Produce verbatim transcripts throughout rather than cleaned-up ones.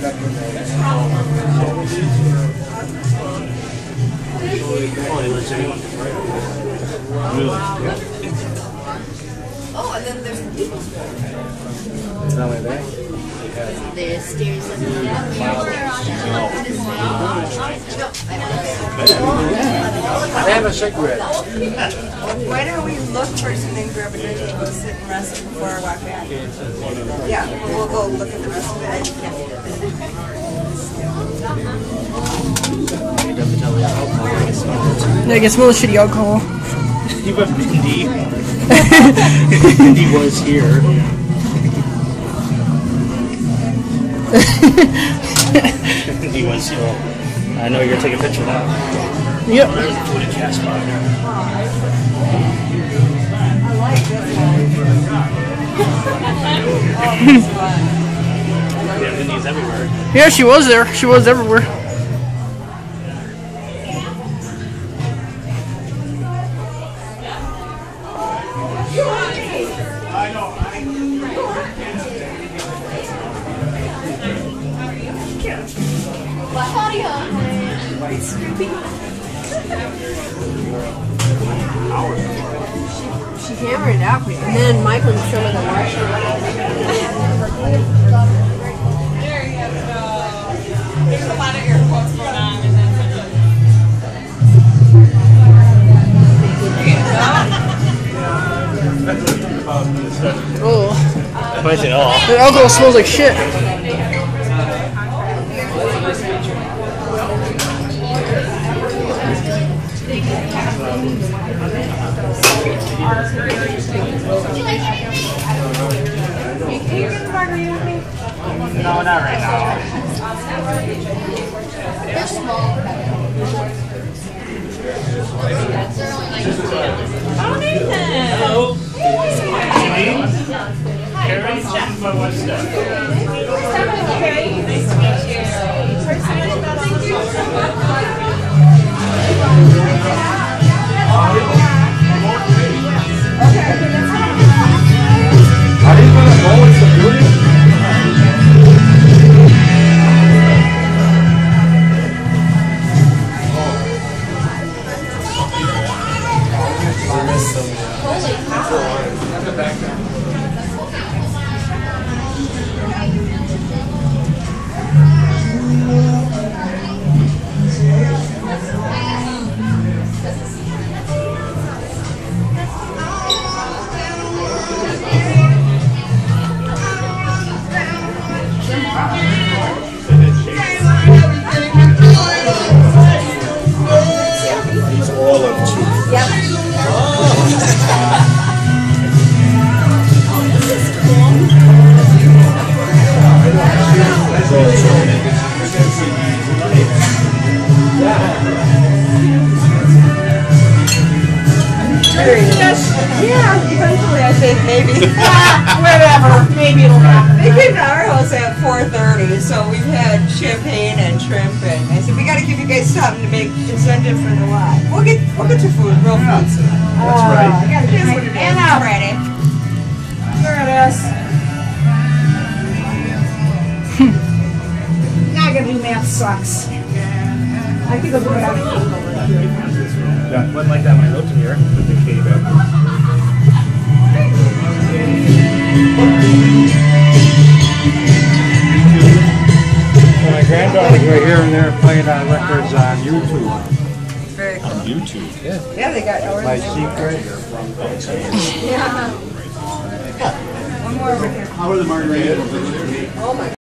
Oh, and then there's people. It's not like that. The stairs up and down. I have a cigarette. Why don't we look first and then grab a drink and go sit and rest before I walk back? Yeah, we'll go look at the rest of it. Yeah, I guess smell the shitty alcohol. Even Mindy. Mindy was here. Mindy was here. I know you're gonna take a picture of that. Yep. There's a food and cast spot. I like this one. Yeah, Mindy's everywhere. Yeah, she was there. She was everywhere. She hammered it out for you. And then Michael was showing the watch. There you go. There's a lot of air quotes going on. And then Oh. If I say, oh. The alcohol smells like shit. No, not right now. They're small. oh, Nathan. Hello. Carrie, this is my wife, Steph. Okay, nice to meet you. Thank Are you going to go with the building? Yeah, eventually I think maybe. Whatever, maybe it'll happen. They came to our house at four thirty, so we've had champagne and shrimp, and I said we got to give you guys something to make incentive for the lot. We'll get we'll get your food, real food soon. That's right. I gotta get my and I'm ready. Here it is. Not gonna do math sucks. I think I'll do it on the table. Yeah, wasn't like that when I lived in here with the K back. Well, my granddaughter's right here and they're playing on records on YouTube. Very cool. On YouTube? Yeah. Yeah, they got ours. My secret. Yeah. One more over here. How are the margaritas? Oh my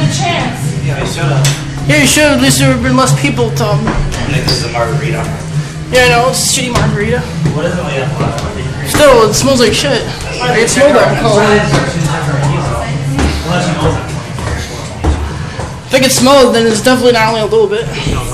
a chance. Yeah, I should have. Yeah, you should. At least there would have been less people to. Um, I think this is a margarita. yeah, I know. It's a shitty margarita. What is it made of? Still, it smells like shit. I can smell that alcohol. If I can smell it, then it's definitely not only a little bit.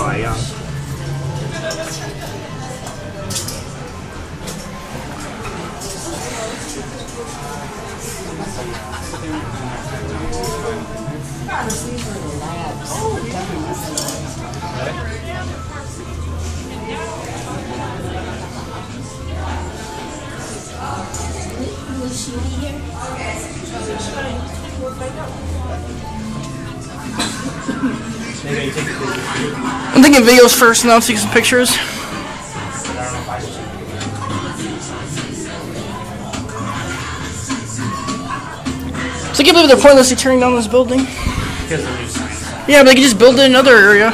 I'm thinking videos first, and then I'll take some pictures. So I can't believe they're pointlessly tearing down this building. Yeah, but they could just build it in another area.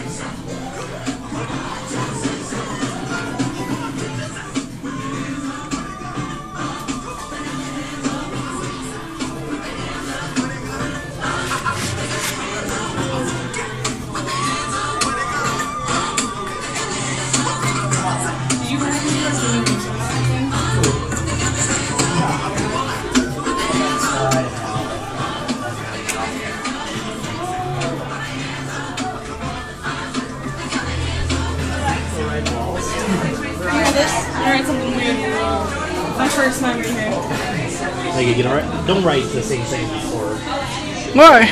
My first time in here. Like, you know, don't write the same thing before. Why?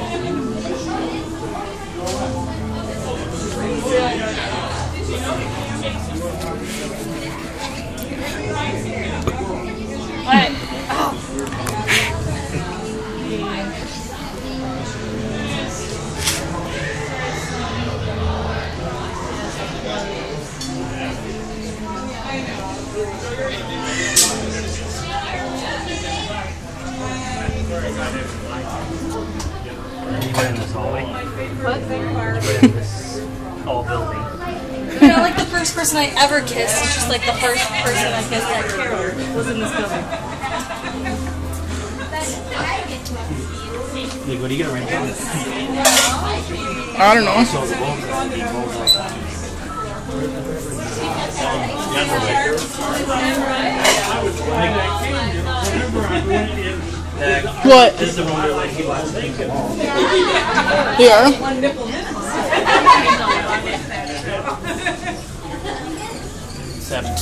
What? In this hallway. What? In this whole building. You know, like the first person I ever kissed, just like the first person I kissed at Carroll was in this building. Like, what are you gonna write down? I don't know. So the both What? This is the one where like people are thinking. They are. Seven.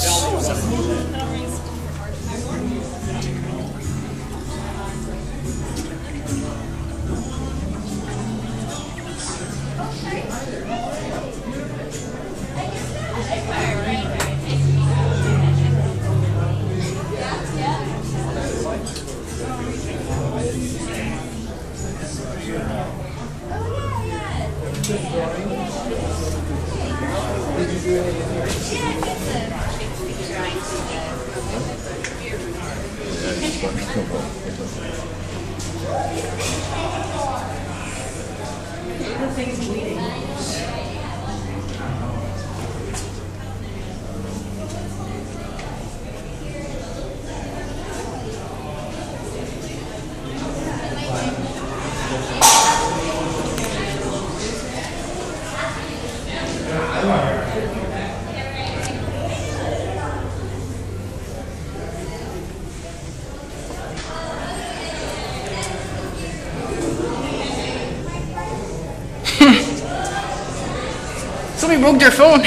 Somebody broke their phone.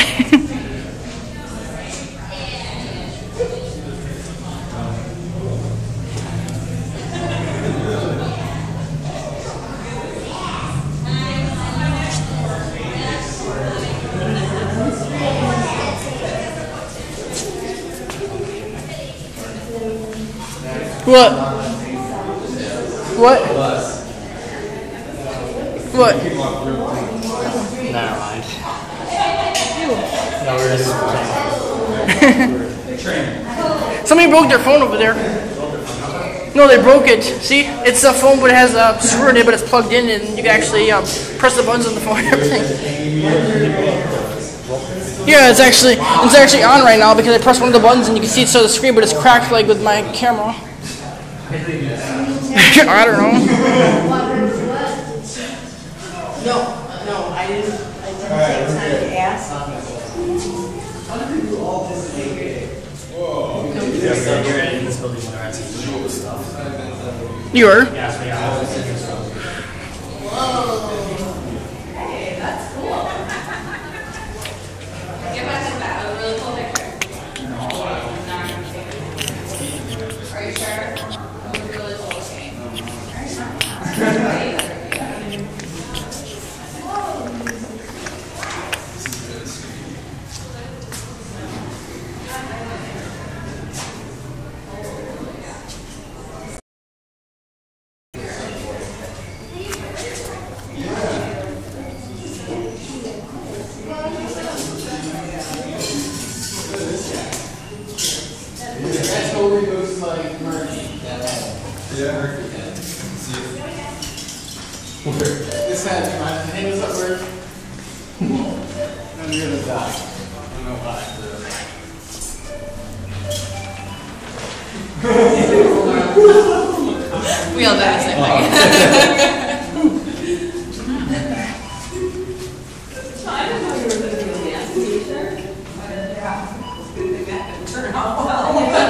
What? What? What? Never mind. No, we're just Somebody broke their phone over there. No, they broke it. See, it's a phone, but it has a screw in it, but it's plugged in, and you can actually um, press the buttons on the phone and everything. Yeah, it's actually it's actually on right now because I pressed one of the buttons, and you can see it on the screen, but it's cracked like with my camera. I don't know. No, no, I didn't, I didn't take time to ask. Yeah, so you're in this building when I see all this stuff. You are? Yeah, so yeah, I was thinking so. Hey, that's cool. Get back to that. A really cool picture. Are you sure? That was really cool looking. This had my name is up where I'm gonna die. I don't know why. We all did the same thing. I didn't know you were going to do a dance teacher. Turn out well.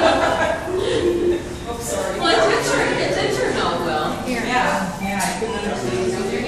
Oh, sorry. Well, it did turn, it did turn out well. Here. Yeah, yeah, I couldn't understand.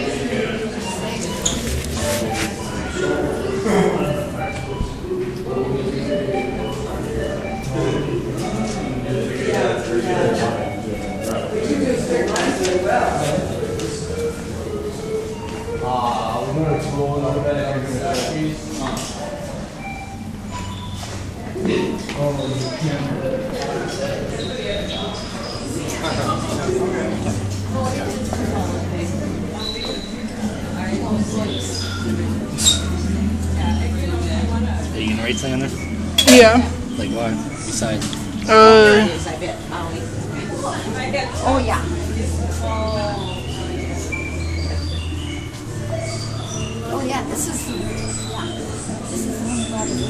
Are you gonna write something on there? Yeah. Like what? Besides? Uh. Oh, yeah. Oh, yeah, this is, yeah. This is one about it.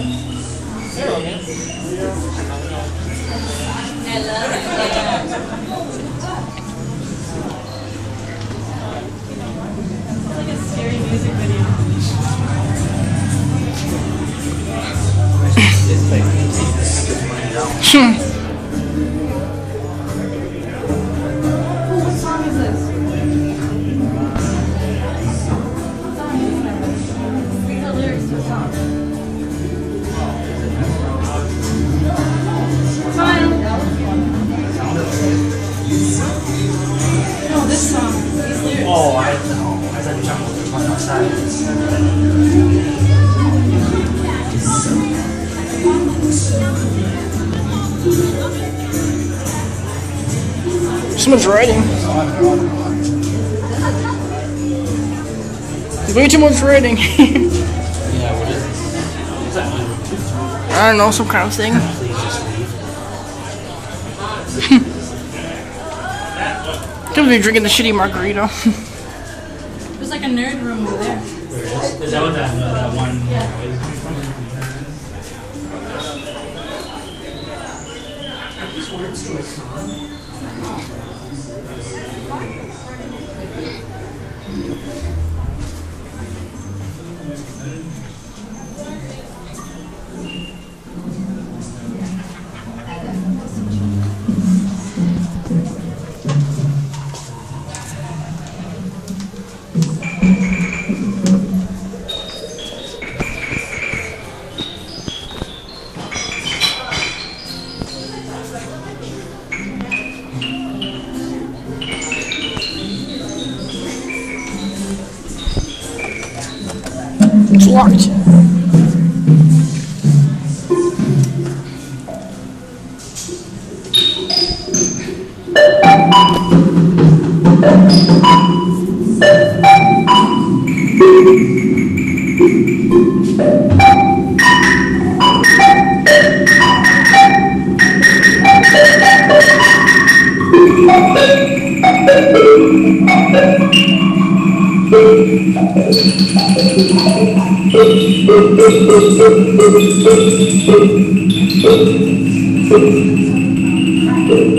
I love it. It's like a scary music video. Hmm. What song is this? Read the lyrics to the song. Fine. No, this song. These lyrics. Oh, I know. I said jungle. There's one outside. Someone's writing. There's way too much writing. Yeah, what is this? What's that? I don't know, some kind of thing. Please just leave. Could be drinking the shitty margarita. There's like a nerd room over there. Is that what that, uh, that one noise is coming from? It's locked.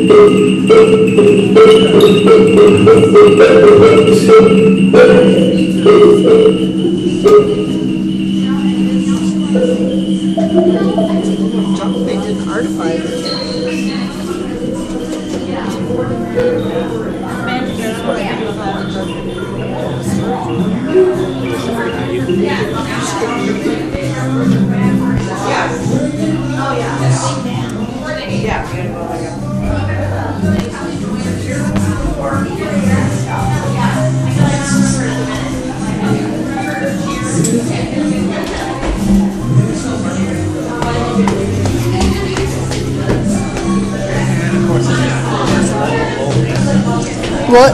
Thank you. Junk they didn't artify it. What?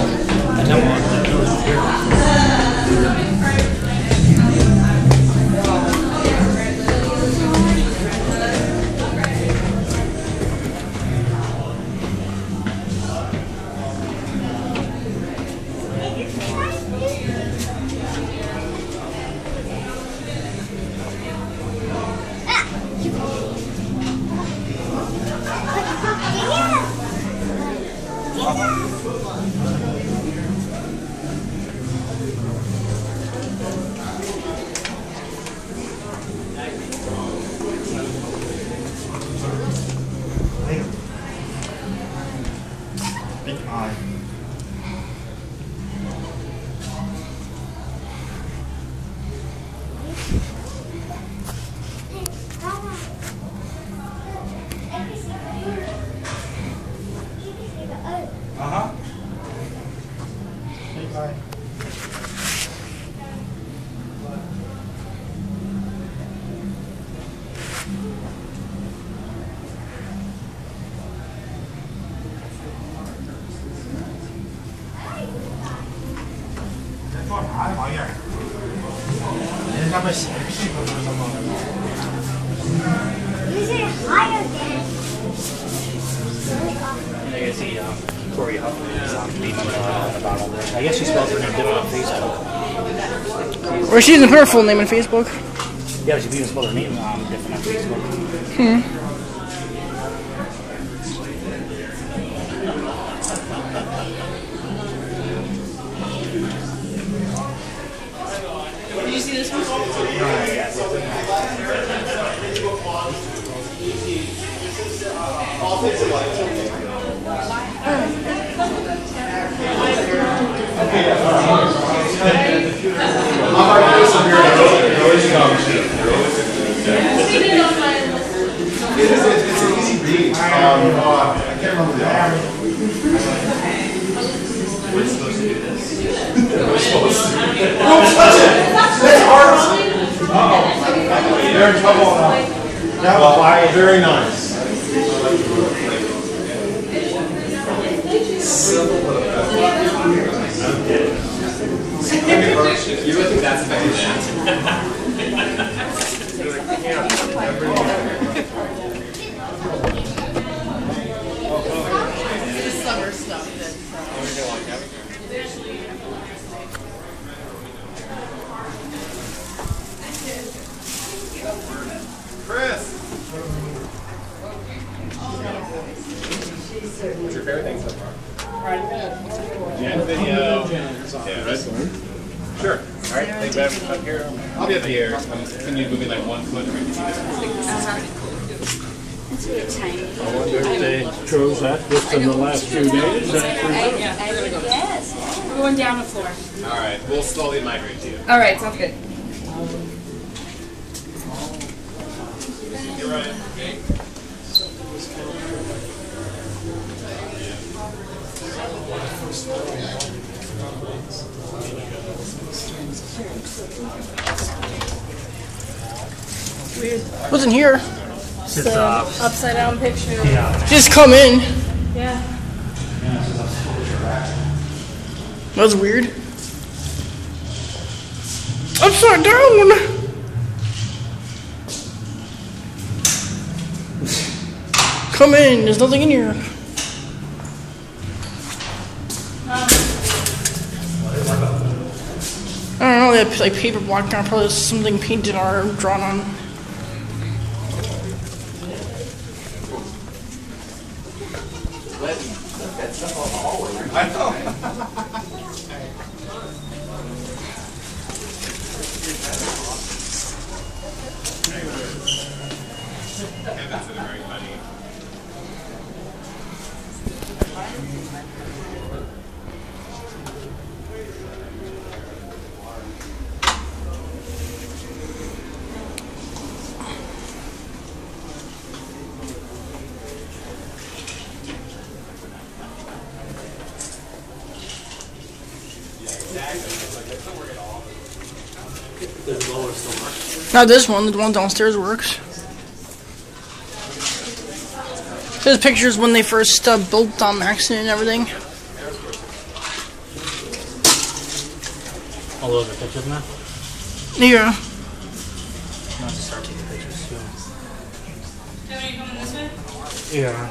I guess he, um, Corey Huffman's um, beating uh, about all this. I guess she spells her name different on Facebook. Or she's in her full name on Facebook. Yeah, she even spelled her name um, different on Facebook. Hmm. Did you see this one? It's an easy read. Um, uh, I can't remember the author. We're supposed to do this. We're supposed to. Don't touch it! That's art! Uh-oh. They're in trouble now. That was very nice. Simple but effective. You really think that's effective? Summer stuff that's Chris! What's your favorite thing so far? Jan video. Yeah, right? Sure. All right, thanks for having me up here. I'll be up here. Um, can you move me like one foot? Or you can see this? Uh-huh. It's really tiny. I wonder if they chose that just in the last few days. I, I would guess. We're going down the floor. All right, we'll slowly migrate to you. All right, sounds good. You're right. Wasn't here. It's uh, Upside down picture. yeah. Just come in. Yeah. That's weird. Upside down. Come in. There's nothing in here. I don't know. They have like paper block down. Probably something painted or drawn on. I know. Not this one, the one downstairs works. There's pictures when they first uh, built on Maxon and everything. All those are pictures now? Yeah. I'll have to start taking pictures too. Are you coming this way? Yeah.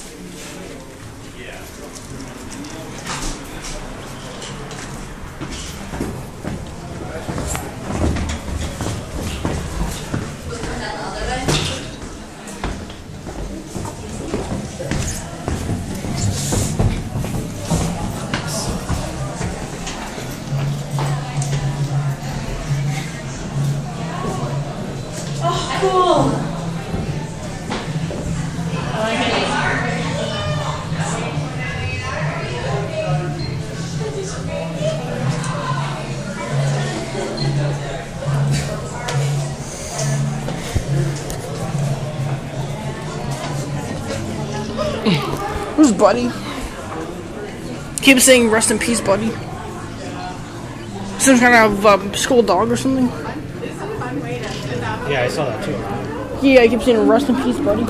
Who's Buddy? Keep saying rest in peace, Buddy. Some kind of um, school dog or something. Yeah, I saw that too. Yeah, I keep saying rest in peace, Buddy.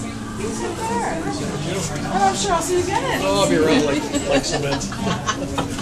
I'm sure I'll see you again. Oh, I'll be around like, like cement.